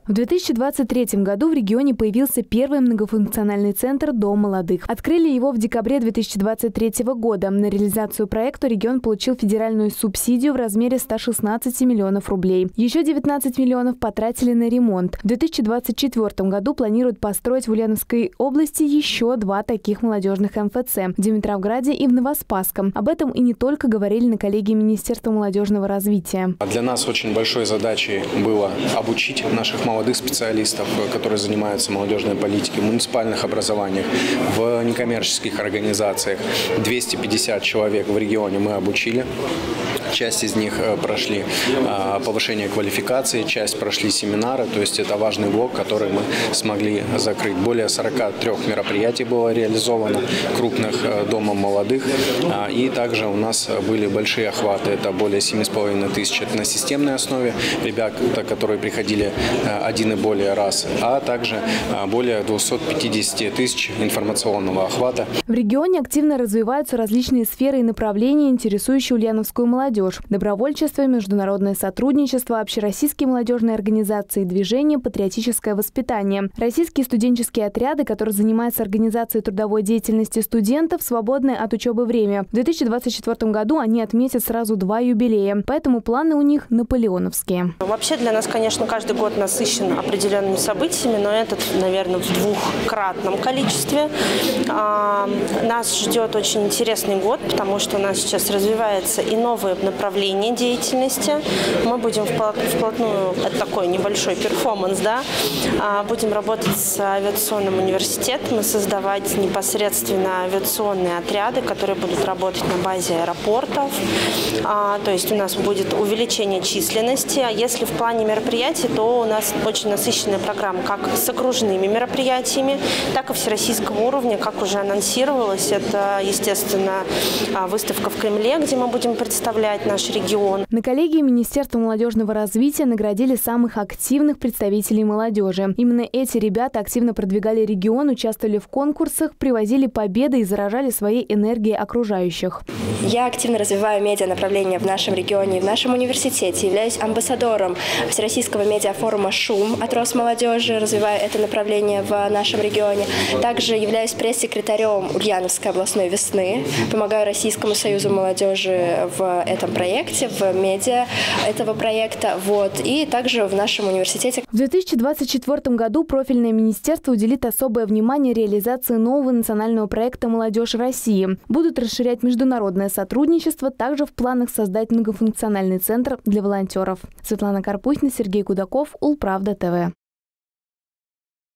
В 2023 году в регионе появился первый многофункциональный центр «Дом молодых». Открыли его в декабре 2023 года. На реализацию проекта регион получил федеральную субсидию в размере 116 миллионов рублей. Еще 19 миллионов потратили на ремонт. В 2024 году планируют построить в Ульяновской области еще 2 таких молодежных МФЦ – в Димитровграде и в Новоспасском. Об этом и не только говорили на коллегии Министерства молодежного развития. Для нас очень большой задачей было обучить наших молодых специалистов, которые занимаются молодежной политикой в муниципальных образованиях, в некоммерческих организациях. 250 человек в регионе мы обучили. Часть из них прошли повышение квалификации, часть прошли семинары. То есть это важный блок, который мы смогли закрыть. Более 43 мероприятий было реализовано крупных домом молодых. И также у нас были большие охваты. Это более 7,5 тысяч на системной основе. Ребята, которые приходили один и более раз, а также более 250 тысяч информационного охвата. В регионе активно развиваются различные сферы и направления, интересующие ульяновскую молодежь. Добровольчество, международное сотрудничество, общероссийские молодежные организации, движение, патриотическое воспитание. Российские студенческие отряды, которые занимаются организацией трудовой деятельности студентов, свободное от учебы время. В 2024 году они отметят сразу 2 юбилея, поэтому планы у них наполеоновские. Вообще для нас, конечно, каждый год насыщен определенными событиями, но этот, наверное, в 2-кратном количестве. Нас ждет очень интересный год, потому что у нас сейчас развивается и новые направления деятельности. Мы будем вплотную, это такой небольшой перформанс, да, будем работать с авиационным университетом и создавать непосредственно авиационные отряды, которые будут работать на базе аэропортов. То есть у нас будет увеличение численности. А если в плане мероприятий, то у нас очень насыщенная программа как с окружными мероприятиями, так и всероссийского уровня, как уже анонсировалось. Это, естественно, выставка в Кремле, где мы будем представлять наш регион. На коллегии Министерства молодежного развития наградили самых активных представителей молодежи. Именно эти ребята активно продвигали регион, участвовали в конкурсах, привозили победы и заражали своей энергией окружающих. Я активно развиваю медианаправление в нашем регионе и в нашем университете. Являюсь амбассадором Всероссийского медиафорума «Шум» от Росмолодежи, развиваю это направление в нашем регионе. Также являюсь пресс-секретарем Ульяновской областной весны. Помогаю Российскому союзу молодежи в этом проекте, в медиа этого проекта. И также в нашем университете. В 2024 году профильное министерство уделит особое внимание реализации нового национального проекта «Молодежь России». Будут расширять международное сотрудничество, также в планах создать многофункциональный центр для волонтеров. Светлана Карпухина, Сергей Кудаков, Улправда ТВ.